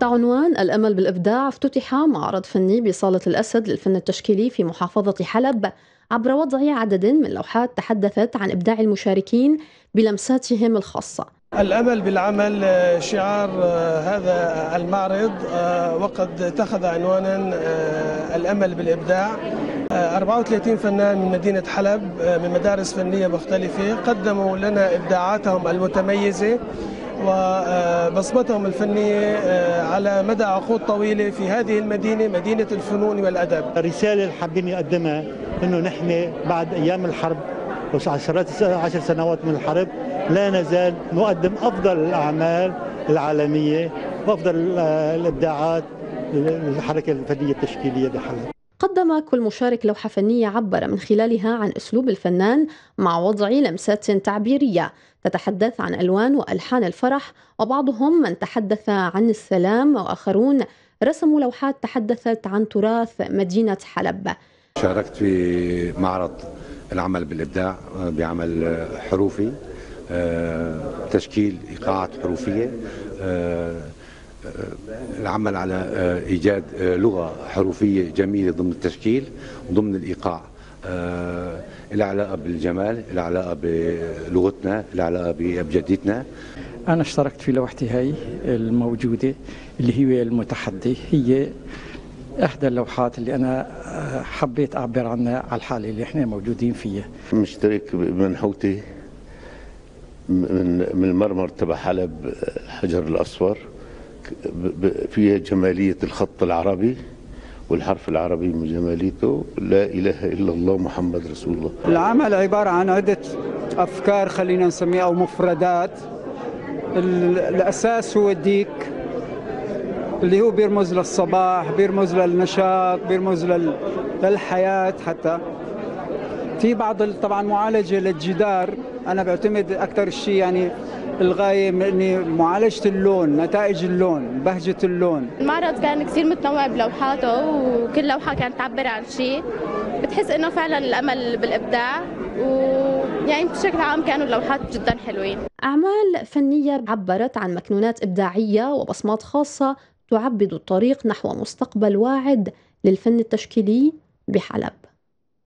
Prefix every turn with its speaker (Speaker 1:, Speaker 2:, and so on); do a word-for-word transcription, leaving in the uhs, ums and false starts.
Speaker 1: تحت عنوان الأمل بالإبداع افتتح معرض فني بصالة الأسد للفن التشكيلي في محافظة حلب عبر وضع عدد من لوحات تحدثت عن إبداع المشاركين بلمساتهم الخاصة.
Speaker 2: الأمل بالعمل شعار هذا المعرض، وقد اتخذ عنوانا الأمل بالإبداع. أربعة وثلاثين فنان من مدينة حلب من مدارس فنية مختلفة قدموا لنا إبداعاتهم المتميزة وبصمتهم الفنية على مدى عقود طويلة في هذه المدينة، مدينة الفنون والأدب.
Speaker 3: الرسالة اللي حابين نقدمها إنه نحن بعد أيام الحرب وعشرات عشر سنوات من الحرب لا نزال نقدم أفضل الأعمال العالمية وأفضل الإبداعات للحركة الفنية التشكيلية بحلب.
Speaker 1: قدم كل مشارك لوحة فنية عبر من خلالها عن أسلوب الفنان مع وضع لمسات تعبيرية تتحدث عن ألوان وألحان الفرح، وبعضهم من تحدث عن السلام وآخرون رسموا لوحات تحدثت عن تراث مدينة حلب.
Speaker 4: شاركت في معرض العمل بالإبداع بعمل حروفي، تشكيل إيقاعات حروفية، العمل على إيجاد لغة حروفية جميلة ضمن التشكيل وضمن الإيقاع، لها علاقة بالجمال، لها علاقة بلغتنا، لها علاقة بأبجديتنا.
Speaker 5: أنا اشتركت في لوحتي هاي الموجودة اللي هي المتحدي، هي إحدى اللوحات اللي أنا حبيت أعبر عنها على الحالة اللي إحنا موجودين فيها.
Speaker 6: مشترك بمنحوتي من من المرمر تبع حلب الحجر الأصفر، فيها جمالية الخط العربي والحرف العربي من جماليته لا إله إلا الله محمد رسول الله.
Speaker 7: العمل عبارة عن عدة أفكار خلينا نسميها أو مفردات. الأساس هو الديك اللي هو بيرمز للصباح، بيرمز للنشاط، بيرمز للحياة. حتى في بعض طبعا معالجة للجدار، أنا بعتمد أكثر شيء يعني الغاية من معالجة اللون، نتائج اللون، بهجة اللون.
Speaker 8: المعرض كان كثير متنوع بلوحاته وكل لوحة كانت تعبر عن شيء، بتحس إنه فعلا الأمل بالإبداع، ويعني بشكل عام كانوا اللوحات جدا حلوين.
Speaker 1: أعمال فنية عبرت عن مكنونات إبداعية وبصمات خاصة تعبد الطريق نحو مستقبل واعد للفن التشكيلي بحلب.